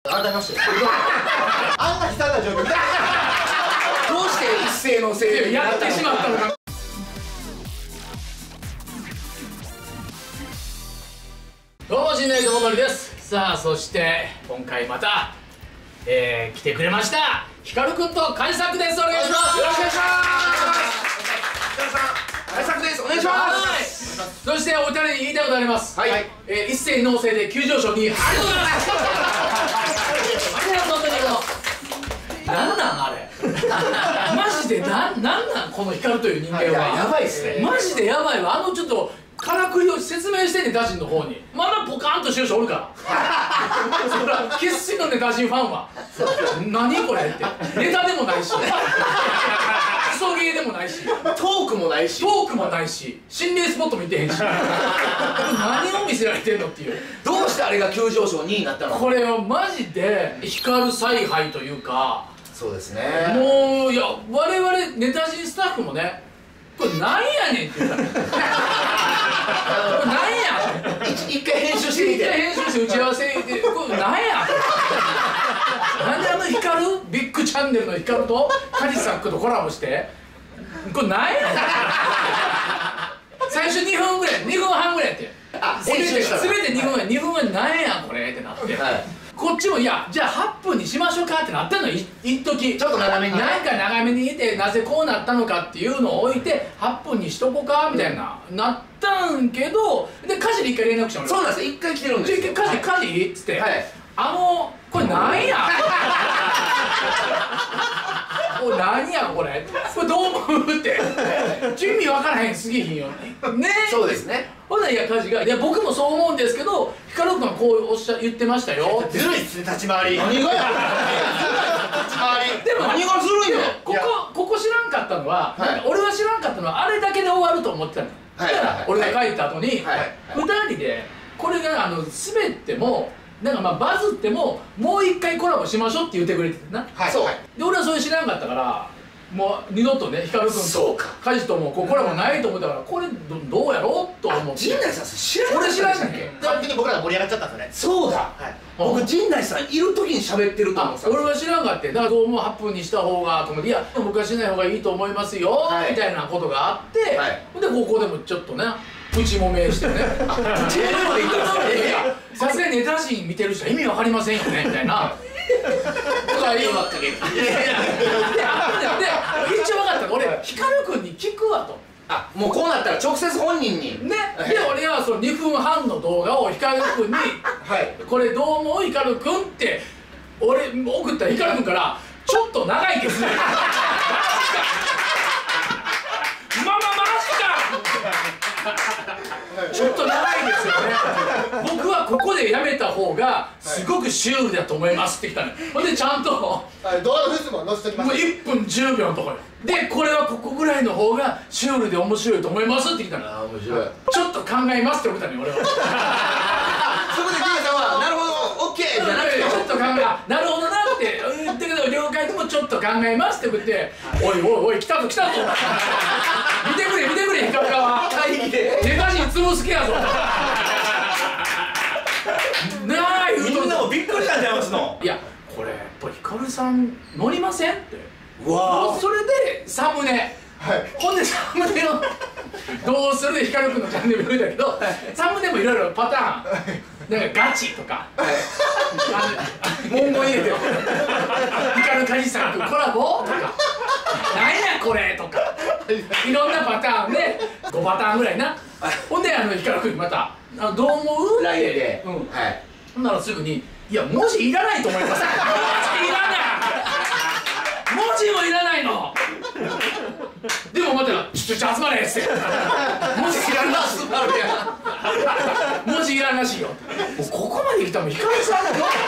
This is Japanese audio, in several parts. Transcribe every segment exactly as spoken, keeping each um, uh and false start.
改めましてあんな悲惨な状況見たどうして一斉のせいでやってしまったのか。どうも陣内智則です。さあそして今回また、えー、来てくれました光くんと海作です。お願いします。 よろしくお願いします皆さん、海作です。お願いします。 そしてお二人に言いたいことあります。 はい、 えー、一斉農政で急上昇にありがとうございますありがとう本当にもうなんなんあれマジでなんなんなんこの光という人間は。 いややばいっすね。 マジでやばいわ。あのちょっとからくりを説明してんねん、打人の方に。まだポカーンとしてる人おるからそら生粋のね打人ファンは何これってネタでもないしクソゲーでもないしトークもないしトークもないし心霊スポットも行ってへんし何を見せられてんのっていう。 どうしてあれが急上昇にになったの。 これはマジで光る采配というか、 そうですね。 もういや我々ネタ人スタッフもね、これなんやねんって言ったらこれなんや一回編集してみ一回て。 編集して打ち合わせでこれなんやなんであの光るビッグチャンネルの光とカジサックとコラボしてこれなんや最初にふんぐらいにふんはんぐらいやってあ、編集したら全てにふんぐらいにふんはなんやこれってなって、 はい、 こっちもいやじゃあはっぷんにしましょうかってなったのい一時ちょっと長めになんか長めにいてなぜこうなったのかっていうのを置いてはっぷんにしとこうかみたいななったんけど、で家事で一回連絡したの。 そうなんですよ。一回来てるんですよ。 家事家事いいっつって、 はい、 あのこれなんやこれ何やこれこれどう思うって意味分からへんすぎひんよね。 そうですね。 ほんならいや家事が「いや僕もそう思うんですけど光くんはこうおっしゃ言ってましたよ」 ずるいっすね立ち回り。 何がや立ち回りでも何がずるいの。 ここここ知らんかったのは、 はいなんか俺は知らんかったのはあれだけで終わると思ってたの。 はいだから俺が帰った後にはいふたりでこれがあの滑ってもなんかまあバズってももう一回コラボしましょうって言ってくれててな。 はい、 そう。 で俺はそれ知らんかったからもう二度とね光くんとカジともこうコラボないと思ったからこれどどうやろうと思って。 陣内さん知らなかった俺知らんかっけ。 勝手に僕らが盛り上がっちゃったんですよね。 そうだ。 はい、 僕陣内さんいる時に喋ってると思ってたんですよ。 俺は知らんかって、だからどうもはっぷんにした方がと思って「いや僕はしない方がいいと思いますよ」 はいみたいなことがあって、 はいで高校でもちょっとねプチもめしてねチームまで行ったんですか。 いやさすがにネタ人見てる人は意味わかりませんよねみたいなとか言うわけで、で一応分かった。俺光くんに聞くわと。 あ、もうこうなったら直接本人にね、で俺はそのにふんはんの動画を光くんにはい 「これどう思う光くん」って俺送ったら光くんから「ちょっと長いですね」マジかマママジかちょっと長いですよね僕はここでやめた方がすごくシュールだと思いますってきたの。ほんでちゃんともはい、動画のフッズも載せときまうす。 いっぷんじゅうびょうのところでこれはここぐらいの方がシュールで面白いと思いますってきたの。 あ、面白い。 ちょっと考えますって送ったのよ俺はそこで陣内さんはなるほどオッケーじゃなくて、 ちょっと考えあなるほどなって言ったけど了解でもちょっと考えますって送って「おいおいおい来たぞ来たぞ見てくれ見てくれ光川会議で手出しに潰す気やぞ」なあ言うとみんなもびっくりしたんちゃいますの。 いやこれやっぱ光さん乗りませんってうわそれでサムネはい、 ほんでサムネをどうするで光くんのチャンネル見るんだけどサムネもいろいろパターンなんかガチとか文言入れて光カジさんとコラボとかなんやこれとかいろんなパターンでごパターンぐらいな。ほんであの光くんにまた「あどう思う?」 ラインで、 うん、 はい。 ほんならすぐに「いや文字いらないと思います」「文字いらない文字もいらないのでも待ってなちょっと集まれ」っつって「文字いらんらしい文字いらんらしいよ」もうここまで来たもん光さんのその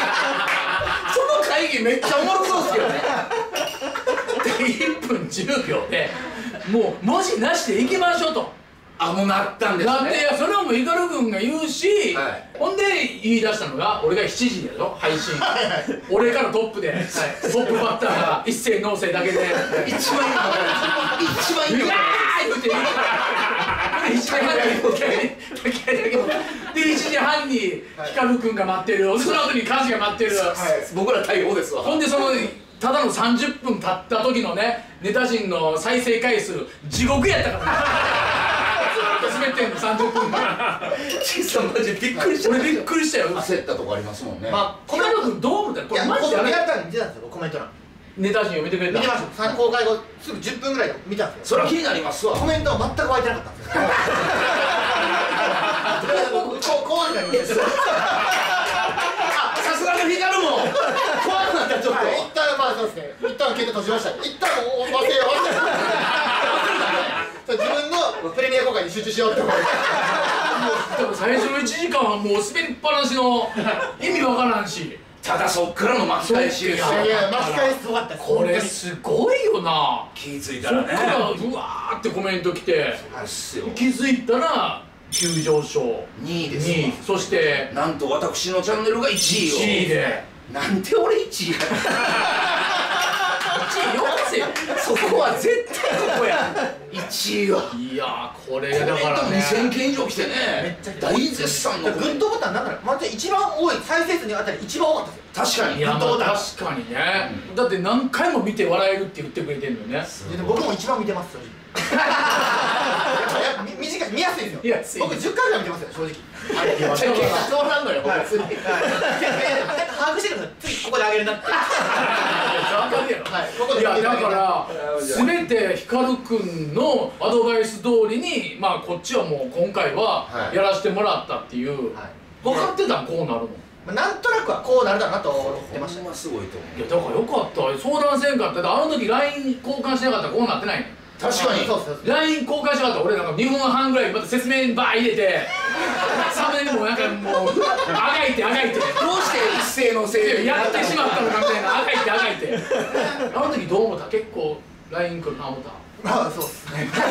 会議めっちゃおもろそうっすよね。 でいっぷんじゅうびょうでもう文字なしでいきましょうと。 あ、もうなったんですね。 だっていやそれをもう光くんが言うし、 はい、 ほんで言い出したのが俺がしちじでしょ配信俺からトップで、はい、トップバッターが一斉農政だけで一番いいのが一番いいのがうわー言うていちじはんにでいちじはんに光くんが待ってる、その後にカジが待ってる、 僕ら対応ですわ。 ほんでそのただのさんじゅっぷん経った時のねネタ陣の再生回数地獄やったからねずっと滑ってんのさんじゅっぷん間。 ちいさんマジびっくりした。 俺びっくりしたよ。 焦ったとこありますもんね。 まあコメント光くんどう思ったのこいやれマジであれ僕リアルタイムに見てたんですよコメント欄ネタ陣を見てくれた。 見てました公開後すぐじゅっぷんぐらいで見たんですよ。 それは気になりますわ。 コメントは全く湧いてなかったんですよこ怖くなりました。 さすがの光も怖くなったちょっと。 一旦まあそうですね一旦携帯閉じました。一旦もう忘れよう忘れよう自分のプレミア公開に集中しようって思ってでも最初のいちじかんはもう滑りっぱなしの意味わからんし、 ただそっからの巻き返しですよ。 いや巻き返しすごかったです。 これすごいよな。 気づいたそらね。 っからうわーってコメント来てそうっすよ。 気づいたら急上昇にいですにい、そしてなんと私のチャンネルがいちいを。 いちいでなんで俺いちいや。 いちいよこせよ。 そこは絶対ここや。いちいは。 いやーこれコメントだからねにせんけん以上来てね。 めっちゃ来て大絶賛のコメント。 グッドボタンなんだろうまず一番多い再生数にあたり一番多かったですよ。 確かに。 いやまグッドボタンあ確かにね、だって何回も見て笑えるって言ってくれてんのね。 でも僕も一番見てます正直み短い見やすいんですよ。 見やすい僕じゅっかいぐらい見てますよ正直。あれいやそうなんのよ。把握してるんですよ。次ここであげるなって。 わかるやろ。 はいここでいやだから全て光くんのアドバイス通りにまあこっちはもう今回はやらせてもらったっていう、 はい分かってたんこうなるの。 まあなんとなくはこうなるだろうなと思ってましたね。 ほんますごいと思う。 いやだからよかった相談せんかった。だってあの時 ライン 交換しなかったらこうなってないねん。 確かに。 そうそうそう。 ライン 交換しなかったら俺なんかにふんはんぐらいまた説明バー入れてサムネにもなんかもうあがいてあがいてどうして一斉のせいでやってしまったのかみたいなあがいてあがいてあの時どう思った？結構 ライン 来るな思った？ まあそうですね。細か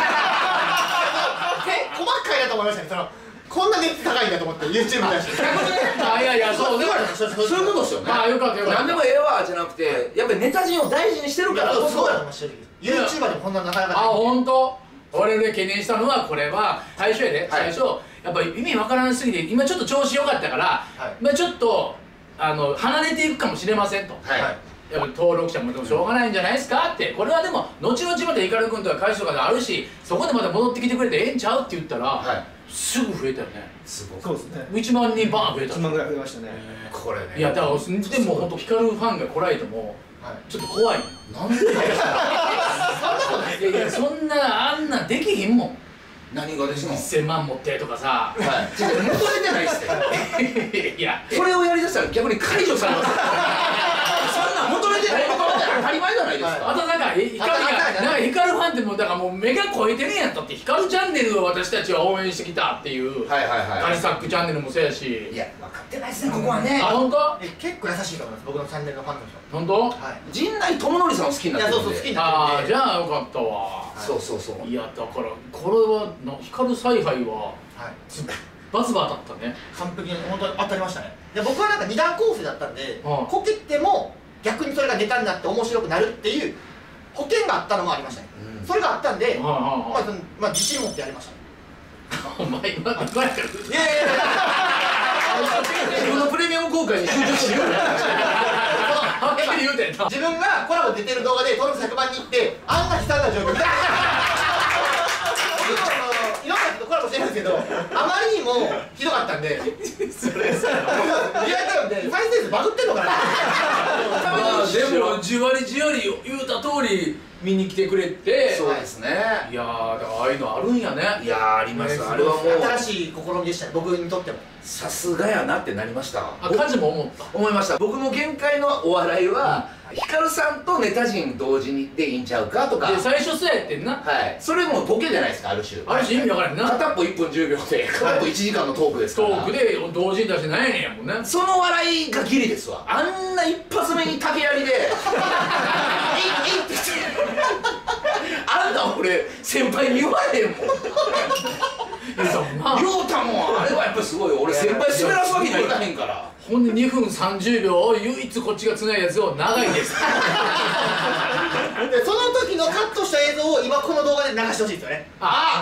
いなと思いましたね。そのこんな熱高いんだと思って YouTube に出して。 あいやいやそうね。 そういうことですよね。 あよかったよかった。 何でもええわじゃなくて、やっぱりネタ陣を大事にしてるからこそ。 そうだと思いました正直。YouTuber でもこんななかなか。 あ本当。俺で懸念したのはこれは最初やで、最初やっぱり意味わからんすぎて今ちょっと調子良かったから、 はいまあちょっとあの離れていくかもしれませんと。 はい。 はいやっぱ登録者もでもしょうがないんじゃないですかって、これはでも後々また光君とか会社とかであるしそこでまた戻ってきてくれてええんちゃうって言ったら、 はい。 すぐ増えたよね。 すごく。 そうですね。 いちまんにんバーン増えたいちまんぐらい増えましたね。 これね。 いやだからでも本当光ファンが来られてもはいちょっと怖い。 なんで？ いやいやそんなあんなできひんもん。 何がですの？ せんまん持ってとかさ。 はい。違う、戻れてないっすね。 いやそれをやりだしたら逆に解除されます。そんなん戻れてないことって当たり前じゃないですあか。 となんか光がなんか光ファンってもうだからもう目が超えてるんやったって光チャンネルを私たちは応援してきたっていうはいはいはカジサックチャンネルもそうやし。 い。いや、分かってないですね、ここはね。 あ本当？ え結構優しいと思います僕のチャンネルのファンの人。 本当？ はい。 陣内智則さんを好きにいやそうそう好きなってるんで。 になってるんで。 ああじゃあよかったわ。 そうそうそう。 いやだからこれはな光采配ははい。 バツバだったね。 完璧に本当に当たりましたね。で僕はなんか二段構成だったんで、 うんこけても逆にそれがネタになって面白くなるっていう保険があったのもありましたね。 うんそれがあったんで、 はいはいまあはい。 そのまあ自信持ってやりましたね。 お前今今やから。 いやいやいや。 自分のプレミアム公開に集中しようよ。 はっきり言うてんな。 自分がコラボ出てる動画で登録ひゃくまんに行ってあんな悲惨な状況みたいな。僕もあのいろんな人とコラボしてるんですけど、あまりにもひどかったんで、 それさ。 リアルタイムで再生数バグってんのかな。 まあでもじわりじわり言うた通り見に来てくれて。 そうですね。 いやーだからああいうのあるんやね。 いやー、あります。 ねあれはもう新しい試みでしたね僕にとっても。 さすがやなってなりました。 あカジも思った。 思いました。僕の限界のお笑いは、光さんとネタ陣同時にでいいんちゃうかとか。 で最初そうやってんな。 はい。それもボケじゃないですか、ある種。 ある種意味わからんな。 片っぽいっぷんじゅうびょうで、片っぽいちじかんのトークですから。 トークで同時に出してなんやねんやもんね。 その笑いがギリですわ。あんな一発目に竹槍で「えいえい」って言ってあんな俺先輩に言われへんもん。 言うたもんな。 亮太もあれはやっぱりすごいよ。俺先輩滑らすわけにはいかへんから。 ほんでにふんさんじゅうびょう唯一こっちがつないだやつを長いです。 でその時のカットした映像を今この動画で流してほしいですよね。 あ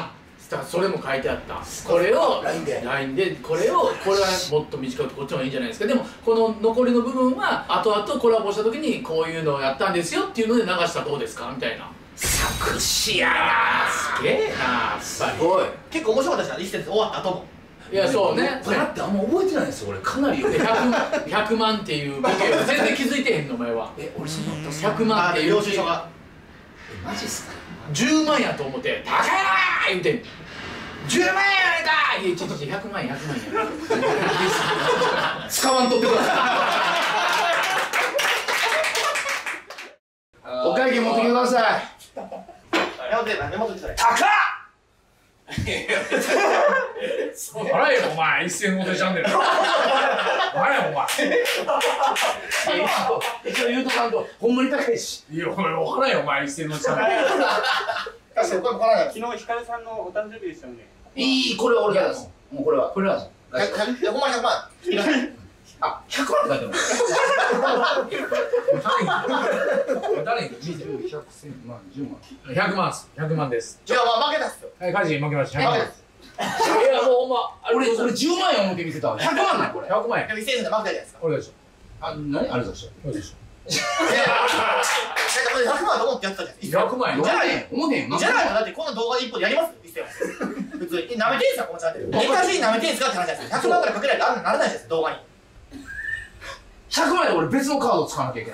だそれも書いてあった。これをライン でライン でこれをこれはもっと短くこっちの方がいいんじゃないですか。でもこの残りの部分は後々コラボした時にこういうのをやったんですよっていうので流したらどうですかみたいな。 作詞やなすげえなやっぱすり。 ごい。 結構面白かったですよ、一節終わった後も。 いやそうね。 バラってあんま覚えてないんですよ俺。かなりでひゃくまんっていうボケを全然気づいてへんのお前は。 え俺そうだったっすひゃくまんっていう領収書がえマジっすか。 じゅうまんやと思って「高い!」言うてんじゅうまんやないかいやいちいちひゃくまんやひゃくまんや使わんとってください。お会計持ってきてください。 メモってメモってください。 高っ。 払えよお前一銭ごとチャンネル払えよお前一応言うとかんとほんまに高いし。 いやお前払えよお前一銭ごとチャンネル確かにこれもらない。 昨日ひかるさんのお誕生日でしたよね。 いいこれ俺がですもうこれはこれは百百ほんまに百万。 あひゃくまんって書いてます。 誰にひゃくまんっすひゃくまんです。 じゃあまあ負けたっすよ。 はいカジ負けましたひゃくまんです。 いやもうほんま俺俺じゅうまんや思って見てたわ。ひゃくまんなんこれ。 ひゃくまんやでも一斉に負けたじゃないですか。 俺でしょあ何あれでしょ。 俺でしょいやいや、なんかこれ百万と思ってやってたじゃないですか。 ひゃくまんやじゃあね思てん。 じゃないのだってこの動画で一本やります一斉は。普通に舐めてんすかこのチャンネル。ネタシーン舐めてんすかって話じゃないですか。百万ぐらいかけないとあんなならないじゃないですか動画に。 ひゃくまんで俺別のカード使わなきゃいけない。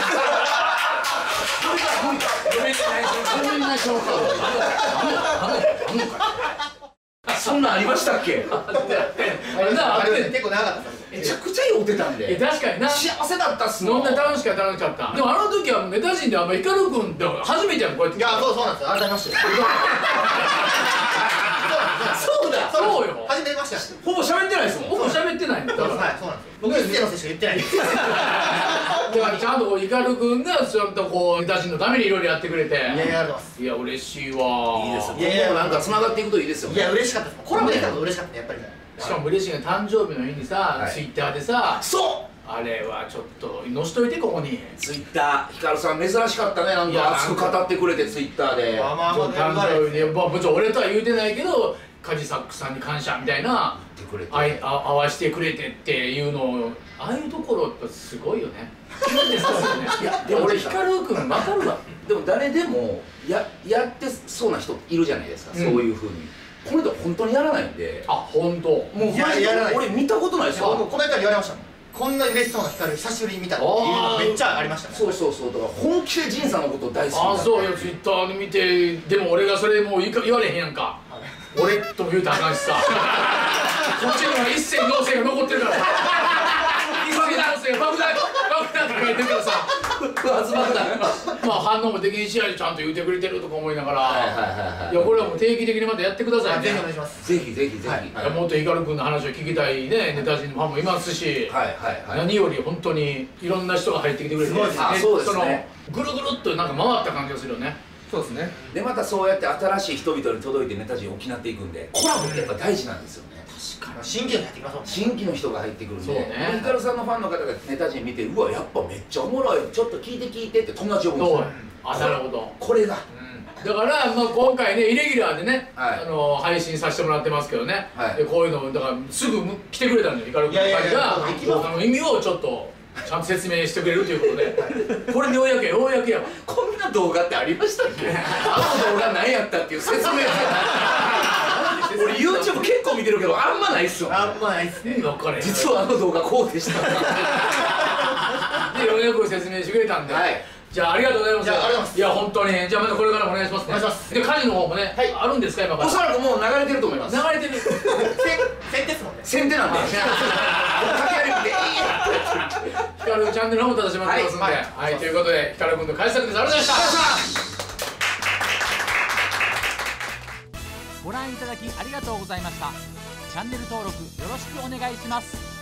ごめんなさいごめんなさいカードあんのあんのあんのか。そんなんありましたっけ。 あれなあれ結構長かったっす。 めちゃくちゃ酔ってたんえで確かにな幸せだったっすそもん。 んな楽しかった楽しかったでもあの時はネタ陣であんまヒカル君って初めてやんこうやっていやそうそうなんですよ。改めまして。 そうだそうよ初めまして。 ほぼ喋ってないですもん。 ほぼ喋ってないんだからはいそうなんですよ。僕一斉のせいしか言ってないんです。 だからちゃんとこうヒカル君がちゃんとこうネタ陣のためにいろいろやってくれていやいやありがとうございます。 いや嬉しいわいいですよ。 いやいやなんか繋がっていくといいですよね。 いや嬉しかったです。コラボできたの嬉しかったねやっぱり。 しかも嬉しいのが誕生日の日にさ、 はいツイッターでさそうあれはちょっと載しといてここにツイッターヒカルさん珍しかったね。なんいやか熱く語ってくれてツイッターで。 まあまあまあ誕生日で、まあ、もちろん俺とは言うてないけどカジサックさんに感謝みたいな言ってくれて。 あいあ合わしてくれてっていうのをああいうところってすごいよねキュンってさすよねいやでも俺ヒカル君分かるわでも誰でもややってそうな人いるじゃないですか。 うんそういう風に。この人本当にやらないんで。 あ本当。 もういややらない俺見たことないです僕もよ。 コメントに言われましたもん。こんな嬉しそうな光久しぶりに見たっていうのめっちゃありましたね。 そうそうそう。だから本気で仁さんのこと大好きあなんで。 そういやツイッターで見てでも俺がそれもう言いか言われへんやんか俺とも言うたらあかんしさこっちには一切脳性が残ってるから一切脳性が爆弾爆弾とか言ってるからさ不発爆弾。 まあ反応もできんしやちゃんと言うてくれてるとか思いながら、 はいはいはいはい。 いやこれはもう定期的にまたやってくださいねぜひお願いします。 ぜひぜひぜひ。 はいはいもっとヒカル君の話を聞きたいねネタ人のファンもいますし、 はいはい。 何より本当にいろんな人が入ってきてくれてすごいですねあそうですねそのぐるぐるっとなんか回った感じがするよねそうですね。 でまたそうやって新しい人々に届いてネタ陣を補っていくんでコラボってやっぱ大事なんですよね。 確か新規が入ってきますもんね。 新規の人が入ってくるんで、 そうねヒカルさんのファンの方がネタ陣見てうわやっぱめっちゃおもろいちょっと聞いて聞いてって友達呼ぶんですそうよ。 あなるほどこれがだから、まあ、今回ねイレギュラーでね、 はいあの配信させてもらってますけどね、 はいでこういうのだからすぐ来てくれたんでヒカル君いやいやいやが行きますあの意味をちょっとちゃんと説明してくれるということでこれでようやくようやくやわこんな動画ってありましたっけあの動画何やったっていう説明俺 YouTube 結構見てるけどあんまないっすよ。 あんまないっすね。 分かれへん実はあの動画こうでした。 でようやく説明してくれたんで、 はいじゃあありがとうございますじゃあありがとうございますいや本当にじゃあまたこれからもお願いしますねお願いしますで家事の方もね、 はいあるんですか今かおらそらくもう流れてると思います。 流れてる先先ですもんね。 先手なんで。掛け歩きでいいや。 ヒカルチャンネルの方も出しまってますんで、ははいいということでヒカル君の解説です。ありがとうございましたご覧いただきありがとうございました。チャンネル登録よろしくお願いします。